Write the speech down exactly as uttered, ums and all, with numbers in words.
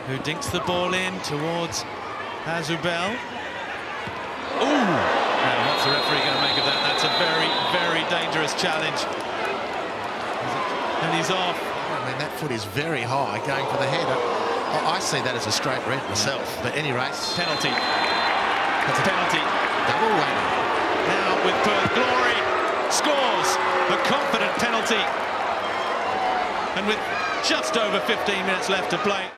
who dinks the ball in towards Azubel. Ooh! Now, what's the referee going to make of that? That's a very, very dangerous challenge. And he's off. I mean, that foot is very high, going for the head. I, I see that as a straight red myself. But any race, penalty. That's a penalty. Double whammy. Now with Perth Glory, scores a confident penalty. And with just over fifteen minutes left to play.